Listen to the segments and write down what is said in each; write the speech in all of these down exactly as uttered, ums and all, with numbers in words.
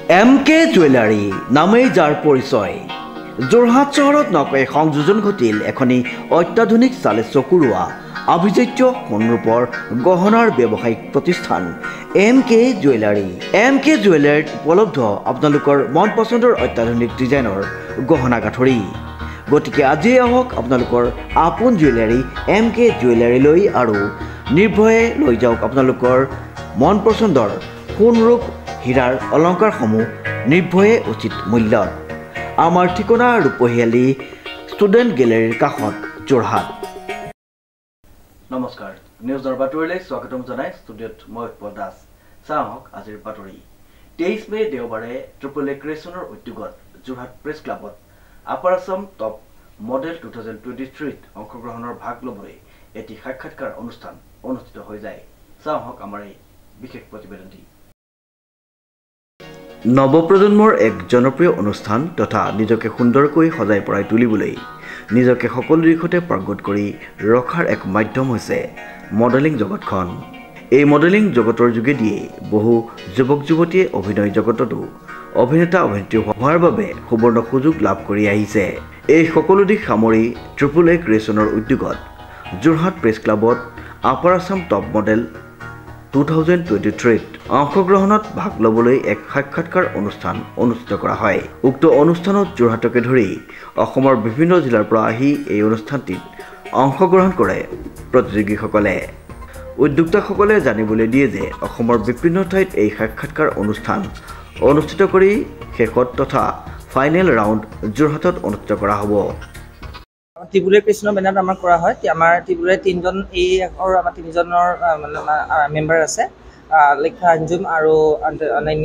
M K jewellery নামেই যাৰ পৰিচয়। যোৰহাট চহৰত নকৈ সংযোজন ঘটিল এখনি অত্যাধুনিক চালে চকুৰোৱা আভিজাত্য সোণৰূপৰ গহনাৰ ব্যৱসায়িক প্ৰতিষ্ঠান M K jewellery. M K জুৱেলাৰীত উপলব্ধ আপোনালোকৰ মন পচন্দৰ অত্যাধুনিক ডিজাইনৰ গহনা গাঁঠৰি। গতিকে আজি আহক আপোনালোকৰ আপোন জুৱেলাৰী এম কে জুৱেলাৰীলৈ আৰু নিৰ্ভয়ে লৈ যাওক আপোনালোকৰ মন পচন্দৰ সোণৰূপ হীৰাৰ অলংকাৰসমূহ নিৰ্ভয়ে উচিত মূল্যত। আমাৰ ঠিকনা ৰূপহীয়ালী ষ্টুডেণ্ট গেলেৰীৰ কাষত যোৰহাট। নমস্কাৰ, নিউজৰ বাতৰিলৈ স্বাগতম জনাই ষ্টুডিঅ'ত মই উৎপল দাস। চাওক আজিৰ বাতৰি। তেইছ মে দেওবাৰে ট্ৰিপল এ ক্ৰিয়েশ্যনৰ উদ্যোগত যোৰহাট প্ৰেছ ক্লাবত upper Assam top model two thousand twenty থ্ৰীত অংশগ্ৰহণৰ ভাগ ল'বলৈ এটি সাক্ষাৎকাৰ অনুষ্ঠান অনুষ্ঠিত হৈ যায়। চাওক আমাৰ এই বিশেষ প্ৰতিবেদনটি। নৱপ্ৰজন্মৰ এক জনপ্ৰিয় অনুষ্ঠান তথা নিজকে সুন্দৰকৈ সজাই পৰাই তুলিবলৈ নিজকে সকলো দিশতে পাৰ্গত কৰি ৰখাৰ এক মাধ্যম হৈছে মডেলিং জগতখন। এই মডেলিং জগতৰ যোগেদিয়ে বহু যুৱক যুৱতীয়ে অভিনয় জগততো অভিনেতা অভিনেত্ৰী হোৱাৰ বাবে সুবৰ্ণ সুযোগ লাভ কৰি আহিছে। এই সকলো দিশ সামৰি ট্ৰিপল এ ক্ৰিয়েশ্যনৰ উদ্যোগত যোৰহাট প্ৰেছ ক্লাবত upper Assam top model two thousand twenty থ্ৰীত অংশগ্ৰহণত ভাগ ল'বলৈ এক সাক্ষাৎকাৰ অনুষ্ঠান অনুষ্ঠিত কৰা হয়। উক্ত অনুষ্ঠানত যোৰহাটকে ধৰি অসমৰ বিভিন্ন জিলাৰ পৰা আহি এই অনুষ্ঠানটিত অংশগ্ৰহণ কৰে প্ৰতিযোগীসকলে। উদ্যোক্তাসকলে জানিবলৈ দিয়ে যে অসমৰ বিভিন্ন ঠাইত এই সাক্ষাৎকাৰ অনুষ্ঠান অনুষ্ঠিত কৰি শেষত তথা ফাইনেল ৰাউণ্ড যোৰহাটত অনুষ্ঠিত কৰা হ'ব। ত্ৰিপুলে কৃষ্ণ বেনাৰত আমাৰ কৰা হয়। আমাৰ ত্ৰিপুৰে তিনিজন এই আমাৰ তিনিজনৰ মেম্বাৰ আছে, লেখা অঞ্জুম আৰু অনন্য।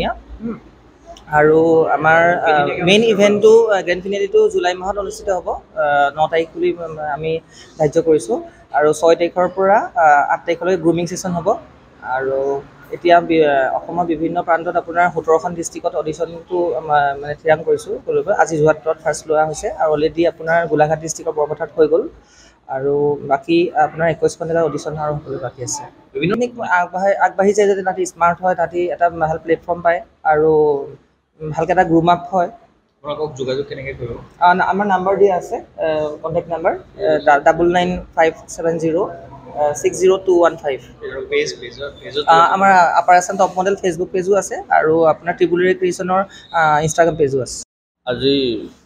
আৰু আমাৰ মেইন ইভেণ্টটো গ্ৰেণ্ড ফিনেলিটো জুলাই মাহত অনুষ্ঠিত হ'ব। ন তাৰিখ বুলি আমি ধাৰ্য কৰিছোঁ আৰু ছয় তাৰিখৰ পৰা আঠ তাৰিখলৈ গ্ৰুমিং ছেশ্যন হ'ব। আৰু এতিয়া অসমৰ বিভিন্ন প্ৰান্তত আপোনাৰ সোতৰখন ডিষ্ট্ৰিক্টত অডিশ্যনটো মানে থিৰাং কৰিছোঁ কৰিব। আজি যোৰহাটত ফাৰ্ষ্ট লোৱা হৈছে আৰু অলৰেডি আপোনাৰ গোলাঘাট ডিষ্ট্ৰিক্টৰ বৰপথাৰত হৈ গ'ল আৰু বাকী আপোনাৰ একৈছখন জেগাত অডিশ্যন আৰু হ'বলৈ বাকী আছে। বিভিন্ন আগবাঢ়ি আগবাঢ়ি যায় যাতে তাহাঁতি স্মাৰ্ট হয়, তাহাঁতি এটা ভাল প্লেটফৰ্ম পায় আৰু ভালকৈ এটা গ্ৰুম আপ হয়। আপোনালোকক যোগাযোগ কেনেকৈ কৰিব? আমাৰ নাম্বাৰ দিয়া আছে, contact number double nine five seven zero' six zero' two one five. আমাৰ upper Assam top model Facebook পেজো আছে আৰু আপোনাৰ ট্ৰিপল এ ক্ৰিয়েশ্যনৰ ইনষ্টাগ্ৰাম পেজো আছে। আজি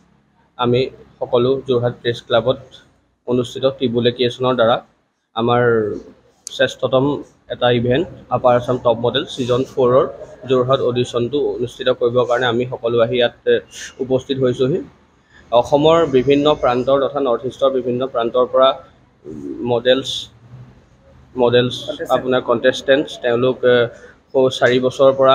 আমি সকলো যোৰহাট প্ৰেছ ক্লাবত অনুষ্ঠিত ট্ৰিপল এ ক্ৰিয়েশ্যনৰ দ্বাৰা আমাৰ শ্ৰেষ্ঠতম এটা event upper Assam top model season ফ'ৰৰ যোৰহাট অডিশ্যনটো অনুষ্ঠিত কৰিবৰ কাৰণে আমি সকলো আহি ইয়াত উপস্থিত হৈছোঁহি। অসমৰ বিভিন্ন প্ৰান্তৰ তথা নৰ্থ ইষ্টৰ বিভিন্ন প্ৰান্তৰ পৰা মডেলছ মডেলছ আপোনাৰ কণ্টেষ্টেণ্টছ তেওঁলোক চাৰি বছৰৰ পৰা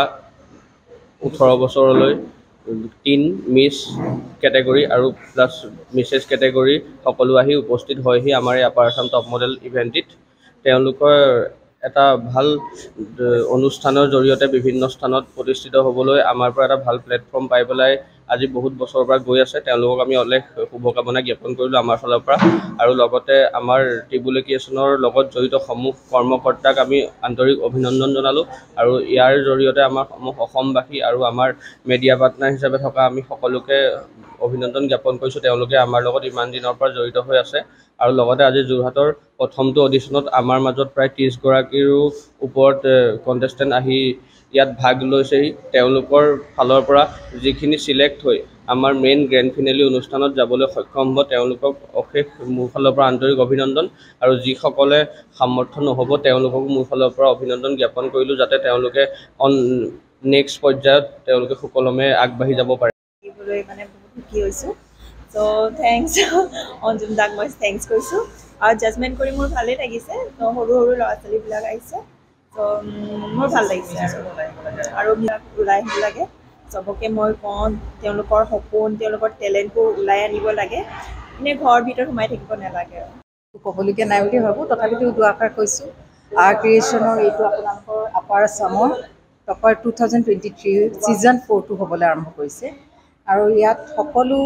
ওঠৰ বছৰলৈ টিন মিছ কেটেগৰী আৰু প্লাছ মিছেছ কেটেগৰী সকলো আহি উপস্থিত হয়হি আমাৰ এই আপাৰ আছাম টপ মডেল ইভেণ্টটিত। তেওঁলোকৰ এটা ভাল অনুষ্ঠানৰ জৰিয়তে বিভিন্ন স্থানত প্ৰতিষ্ঠিত হ'বলৈ আমাৰ পৰা এটা ভাল প্লেটফৰ্ম পাই পেলাই আজি বহুত বছৰৰ পৰা গৈ আছে। তেওঁলোকক আমি অলেখ শুভকামনা জ্ঞাপন কৰিলোঁ আমাৰ ফালৰ পৰা আৰু লগতে আমাৰ ট্ৰিপল এ ক্ৰিয়েশ্যনৰ লগত জড়িত সমূহ কৰ্মকৰ্তাক আমি আন্তৰিক অভিনন্দন জনালোঁ আৰু ইয়াৰ জৰিয়তে আমাৰ সমূহ অসমবাসী আৰু আমাৰ মেডিয়া পাৰ্টনাৰ হিচাপে থকা আমি সকলোকে অভিনন্দন জ্ঞাপন কৰিছোঁ। তেওঁলোকে আমাৰ লগত ইমান দিনৰ পৰা জড়িত হৈ আছে আৰু লগতে আজি যোৰহাটৰ প্ৰথমটো অডিশ্যনত আমাৰ মাজত প্ৰায় ত্ৰিছগৰাকীৰো ওপৰত কণ্টেষ্টেণ্ট আহি ইয়াত ভাগ লৈছেহি। তেওঁলোকৰ ফালৰ পৰা যিখিনি চিলেক্ট হৈ আমাৰ মেইন গ্ৰেণ্ড ফিনেলি অনুষ্ঠানত যাবলৈ সক্ষম হ'ব তেওঁলোকক অশেষ মোৰ ফালৰ পৰা আন্তৰিক অভিনন্দন আৰু যিসকলে সামৰ্থ্য নহ'ব তেওঁলোকক মোৰ ফালৰ পৰা অভিনন্দন জ্ঞাপন কৰিলোঁ যাতে তেওঁলোকে অন নেক্সট পৰ্যায়ত তেওঁলোকে সুকলমে আগবাঢ়ি যাব পাৰে। মানে বহুত সুখী হৈছোঁ। চ' থেংকছ অঞ্জুম দাক মই থেংকছ কৈছোঁ আৰু জাজমেণ্ট কৰি মোৰ ভালেই লাগিছে। ত' সৰু সৰু ল'ৰা ছোৱালীবিলাক আহিছে, ত' মোৰ ভাল লাগিছে আৰু ওলাই আহিব লাগে। চবকে মই কওঁ তেওঁলোকৰ সপোন তেওঁলোকৰ টেলেণ্টবোৰ ওলাই আনিব লাগে, এনেই ঘৰৰ ভিতৰত সোমাই থাকিব নালাগে। ক'বলগীয়া নাই বুলি ভাবোঁ, তথাপিতো দুআষাৰ কৈছোঁ। আৰ ক্ৰিয়েশ্যনৰ এইটো আপোনালোকৰ আপাৰ আছামৰ topper two thousand twenty three season ফ'ৰটো হ'বলৈ আৰম্ভ কৰিছে আৰু ইয়াত সকলো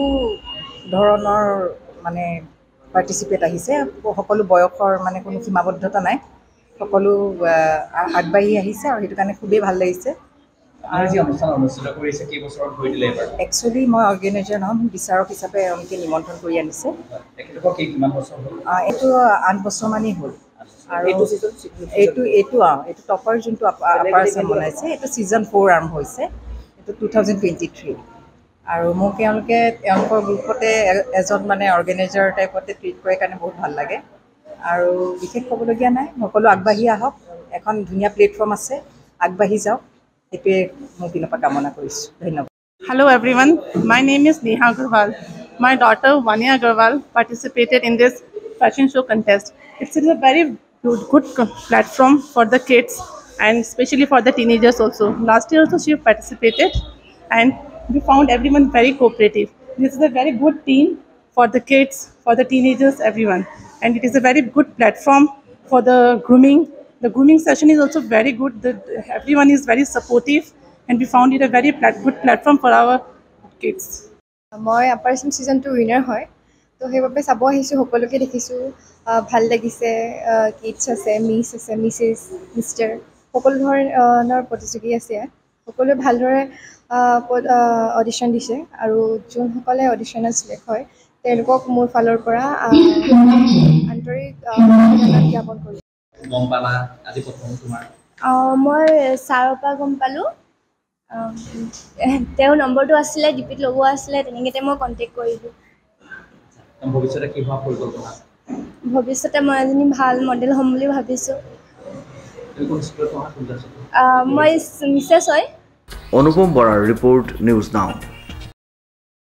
ধৰণৰ মানে পাৰ্টিচিপেট আহিছে। সকলো বয়সৰ মানে কোনো সীমাবদ্ধতা নাই, সকলো আগবাঢ়ি আহিছে আৰু সেইটো কাৰণে খুবেই ভাল লাগিছে। একচুৱেলি মই অৰ্গেনাইজাৰ নহয়, বিচাৰক হিচাপে এওঁলোকে নিমন্ত্ৰণ কৰি আনিছে। এইটো আঠ বছৰমানেই হ'ল আৰু এইটো এইটো এইটো টপাৰ যোনটো আপাৰ আছাম বনাইছে এইটো ছিজন ফ'ৰ আৰম্ভ হৈছে, এইটো টু থাউজেণ্ড টুৱেণ্টি থ্ৰী আৰু মোক তেওঁলোকে তেওঁলোকৰ গ্ৰুপতে এজন মানে অৰ্গেনাইজাৰ টাইপতে ট্ৰিট কৰে কাৰণে বহুত ভাল লাগে আৰু বিশেষ ক'বলগীয়া নাই। সকলো আগবাঢ়ি আহক, এখন ধুনীয়া প্লেটফৰ্ম আছে, আগবাঢ়ি যাওক, সেইটোৱে মোৰ পিনৰ পৰা কামনা কৰিছোঁ। ধন্যবাদ। Hello everyone, my name is Neha Agarwal. My daughter Vanya Agarwal participated in this fashion show contest. It's a very good, good platform for the kids and especially for the teenagers also. Last year also she participated and we found everyone very cooperative. This is a very good team for the kids, for the teenagers, everyone. And it is a very good platform for the grooming. The grooming session is also very good. The, everyone is very supportive. And we found it a very plat good platform for our kids. মই upper Assam season two winner হয়, তো সেইবাবে চাব আহিছোঁ, সকলোকে দেখিছোঁ, ভাল লাগিছে। কিডছ আছে, মিছ আছে, মিছেছ, মিষ্টাৰ, সকলো ধৰণৰ প্ৰতিযোগী আছে ইয়াত। সকলোৱে ভালদৰে অডিশ্যন দিছে আৰু যোনসকলে অডিশ্যনত চিলেক্ট হয় তেওঁলোকক মোৰ ফালৰ পৰা আন্তৰিক অভিনন্দন জ্ঞাপন কৰিছোঁ। মই ছাৰৰ পৰা গম পালোঁ, তেওঁৰ নম্বৰটো আছিলে, ডিপিত লগোৱা আছিলে, তেনেকৈ মই কণ্টেক্ট কৰিলোঁ। ভৱিষ্যতে মই এজনী ভাল মডেল হ'ম বুলি ভাবিছোঁ। মই মিছেছ হয়। অনুপম বৰাৰ ৰিপৰ্ট, নিউজ নাও।